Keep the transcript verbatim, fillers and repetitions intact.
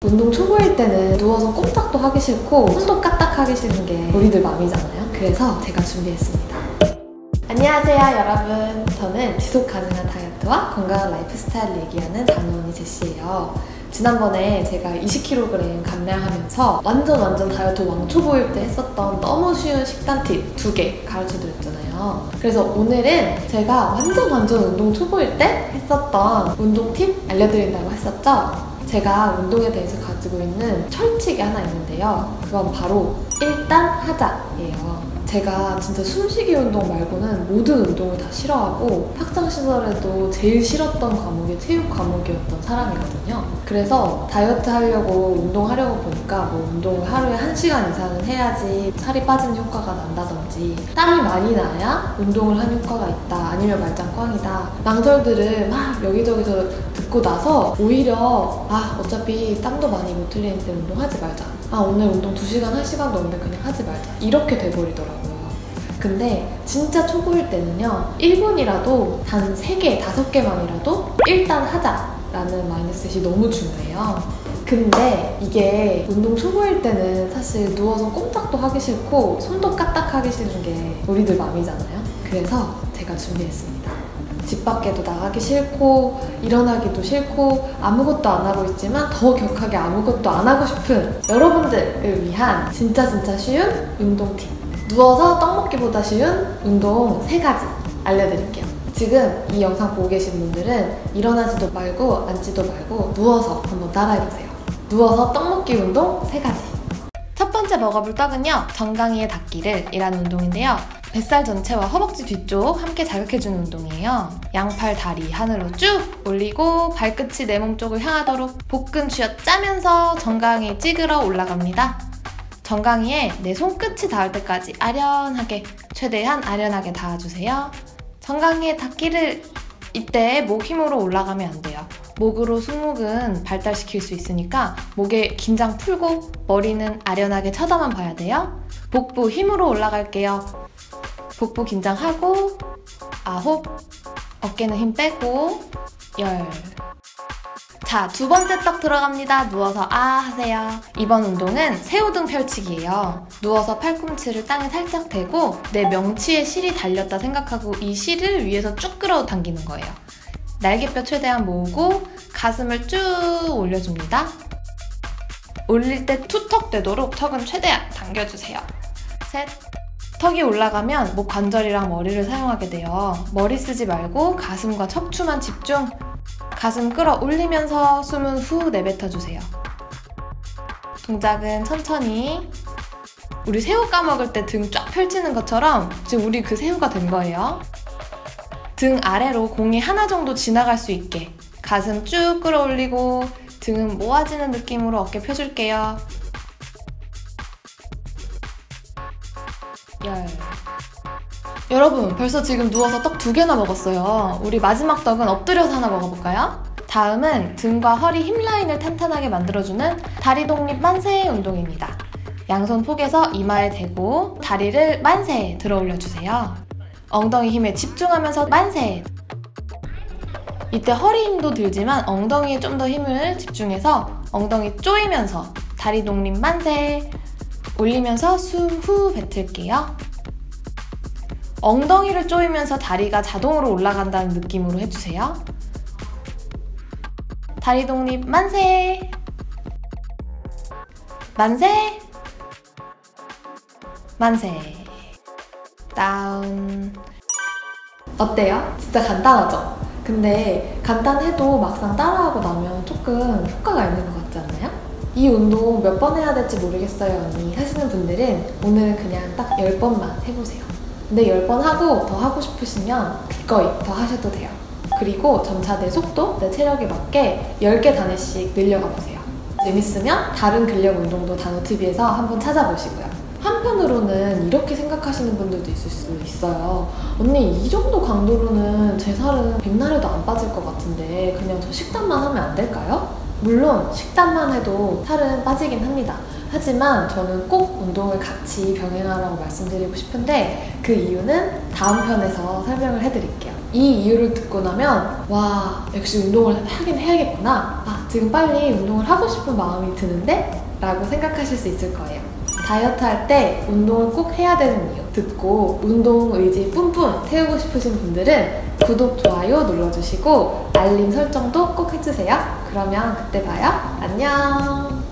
운동 초보일 때는 누워서 꼼짝도 하기 싫고 손도 까딱하기 싫은 게 우리들 맘이잖아요. 그래서 제가 준비했습니다. 안녕하세요 여러분. 저는 지속 가능한 다이어트와 건강한 라이프 스타일을 얘기하는 단호언니 제시예요. 지난번에 제가 이십 킬로그램 감량하면서 완전 완전 다이어트 왕초보일 때 했었던 너무 쉬운 식단 팁 두 개 가르쳐드렸잖아요. 그래서 오늘은 제가 완전 완전 운동 초보일 때 했었던 운동 팁 알려드린다고 했었죠. 제가 운동에 대해서 가지고 있는 철칙이 하나 있는데요. 그건 바로 일단 하자예요. 제가 진짜 숨쉬기 운동 말고는 모든 운동을 다 싫어하고 학창시절에도 제일 싫었던 과목이 체육 과목이었던 사람이거든요. 그래서 다이어트 하려고 운동하려고 보니까 뭐 운동을 하루에 한 시간 이상은 해야지 살이 빠지는 효과가 난다든지 땀이 많이 나야 운동을 한 효과가 있다, 아니면 말짱 꽝이다, 망설들을 막 여기저기서 듣고 나서 오히려 아 어차피 땀도 많이 못 흘리는데 운동하지 말자, 아 오늘 운동 두 시간 한 시간도 없는데 그냥 하지 말자, 이렇게 돼버리더라고요. 근데 진짜 초보일 때는요, 일 분이라도 단 세 개, 다섯 개만이라도 일단 하자라는 마인드셋이 너무 중요해요. 근데 이게 운동 초보일 때는 사실 누워서 꼼짝도 하기 싫고 손도 까딱하기 싫은 게 우리들 맘이잖아요. 그래서 제가 준비했습니다. 집 밖에도 나가기 싫고 일어나기도 싫고 아무것도 안 하고 있지만 더 격하게 아무것도 안 하고 싶은 여러분들을 위한 진짜 진짜 쉬운 운동 팁, 누워서 떡 먹기보다 쉬운 운동 세 가지 알려드릴게요. 지금 이 영상 보고 계신 분들은 일어나지도 말고 앉지도 말고 누워서 한번 따라해보세요. 누워서 떡 먹기 운동 세 가지. 첫 번째 먹어볼 떡은요, 정강이의 닿기를 이라는 운동인데요. 뱃살 전체와 허벅지 뒤쪽 함께 자극해주는 운동이에요. 양팔, 다리 하늘로 쭉 올리고 발끝이 내 몸 쪽을 향하도록 복근 쥐어짜면서 정강이 찌그러 올라갑니다. 정강이에 내 손끝이 닿을 때까지 아련하게, 최대한 아련하게 닿아주세요. 정강이에 닿기를, 이때 목 힘으로 올라가면 안 돼요. 목으로 승모근 발달시킬 수 있으니까 목에 긴장 풀고 머리는 아련하게 쳐다만 봐야 돼요. 복부 힘으로 올라갈게요. 복부 긴장하고 아홉, 어깨는 힘 빼고 열. 자, 두 번째 떡 들어갑니다. 누워서 아 하세요. 이번 운동은 새우등 펼치기예요. 누워서 팔꿈치를 땅에 살짝 대고 내 명치에 실이 달렸다 생각하고 이 실을 위에서 쭉 끌어당기는 거예요. 날개뼈 최대한 모으고 가슴을 쭉 올려줍니다. 올릴 때 투턱 되도록 턱은 최대한 당겨주세요. 셋. 턱이 올라가면 목 관절이랑 머리를 사용하게 돼요. 머리 쓰지 말고 가슴과 척추만 집중. 가슴 끌어올리면서 숨은 후 내뱉어주세요. 동작은 천천히. 우리 새우 까먹을 때 등 쫙 펼치는 것처럼 지금 우리 그 새우가 된 거예요. 등 아래로 공이 하나 정도 지나갈 수 있게 가슴 쭉 끌어올리고 등은 모아지는 느낌으로 어깨 펴줄게요. 열. 여러분, 벌써 지금 누워서 떡 두 개나 먹었어요. 우리 마지막 떡은 엎드려서 하나 먹어볼까요? 다음은 등과 허리 힙 라인을 탄탄하게 만들어주는 다리 독립 만세 운동입니다. 양손 폭에서 이마에 대고 다리를 만세 들어 올려주세요. 엉덩이 힘에 집중하면서 만세. 이때 허리 힘도 들지만 엉덩이에 좀 더 힘을 집중해서 엉덩이 조이면서 다리 독립 만세. 올리면서 숨 후 뱉을게요. 엉덩이를 조이면서 다리가 자동으로 올라간다는 느낌으로 해주세요. 다리 독립 만세. 만세. 만세. 다운. 어때요? 진짜 간단하죠? 근데 간단해도 막상 따라하고 나면 조금 효과가 있는 것 같지 않나요? 이 운동 몇 번 해야 될지 모르겠어요 언니 하시는 분들은 오늘은 그냥 딱 열 번만 해보세요. 근데 열 번 하고 더 하고 싶으시면 기꺼이 더 하셔도 돼요. 그리고 점차 내 속도, 내 체력에 맞게 열 개 단위씩 늘려가 보세요. 재밌으면 다른 근력 운동도 단호티비에서 한번 찾아보시고요. 한편으로는 이렇게 생각하시는 분들도 있을 수 있어요. 언니 이 정도 강도로는 제 살은 백날에도 안 빠질 것 같은데 그냥 저 식단만 하면 안 될까요? 물론 식단만 해도 살은 빠지긴 합니다. 하지만 저는 꼭 운동을 같이 병행하라고 말씀드리고 싶은데 그 이유는 다음 편에서 설명을 해드릴게요. 이 이유를 듣고 나면 와, 역시 운동을 하긴 해야겠구나. 아, 지금 빨리 운동을 하고 싶은 마음이 드는데? 라고 생각하실 수 있을 거예요. 다이어트 할 때 운동을 꼭 해야 되는 이유 듣고 운동 의지 뿜뿜 태우고 싶으신 분들은 구독, 좋아요 눌러주시고 알림 설정도 꼭 해주세요. 그러면 그때 봐요. 안녕.